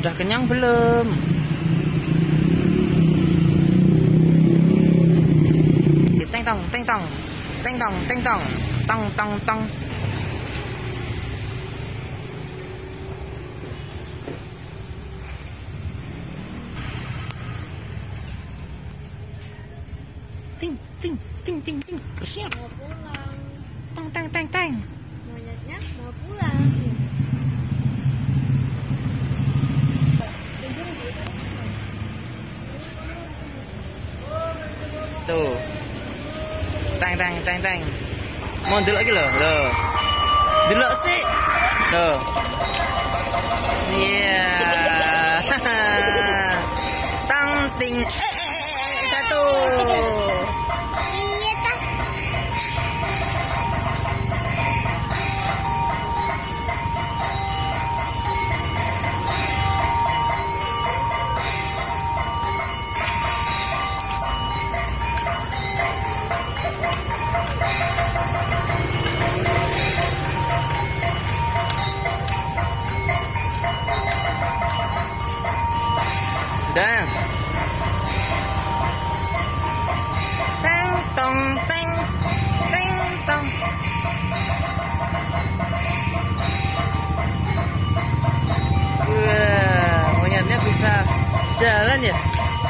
Udah kenyang belum? Teng tong, teng tong, teng tong, teng tong, tong tong tong. Ting ting ting ting ting. Siap. Mau pulang. Teng teng teng teng. Monyetnya mau pulang. Tuh. Teng teng teng teng. Mau delok iki lho. Lho. Delok sih. Tuh. Iya. Tang ting. Satu. Iya tak. Dan teng tong teng teng tong. Wah, monyetnya bisa jalan ya.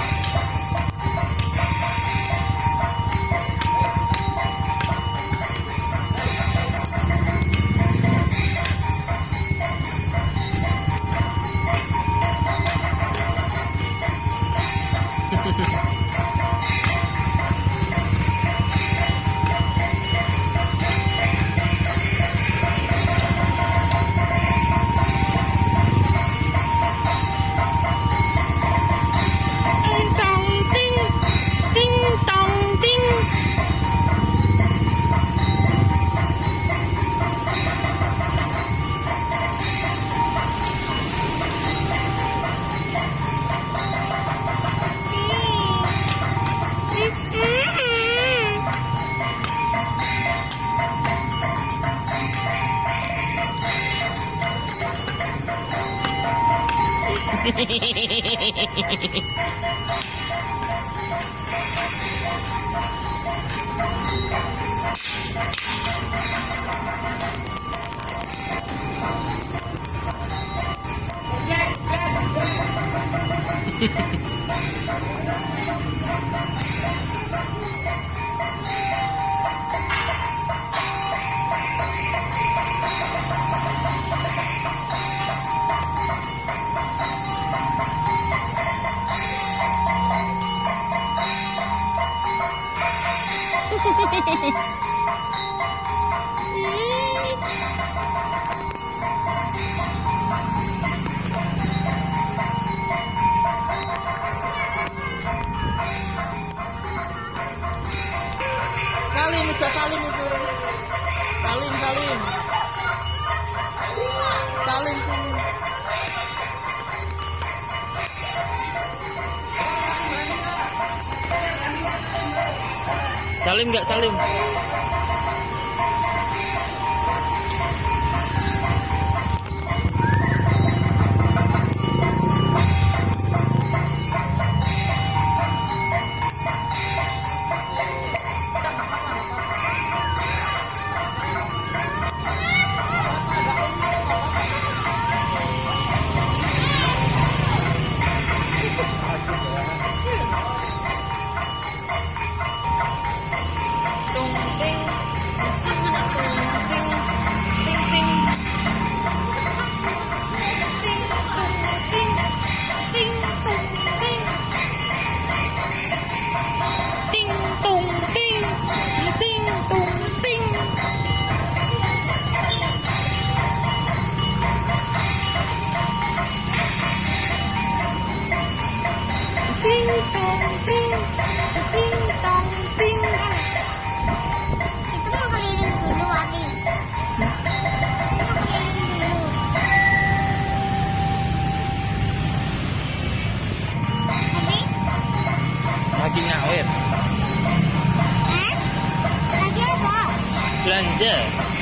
Salim, ucap salim itu. Salim, salim. Salim, salim. Salim nggak salim? Lagi ngawet. Lagi apa? Belanja.